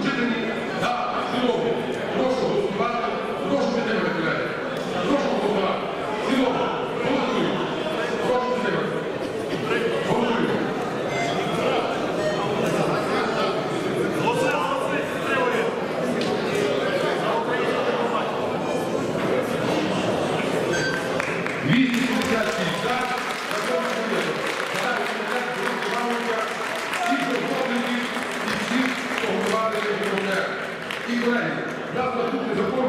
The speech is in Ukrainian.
читанні та в цілому. Прошу голосувати, прошу підтримати, колеги. Прошу голосувати. В цілому. Голосуємо. Прошу підтримати. Голосуємо. І, колеги, я наступний закон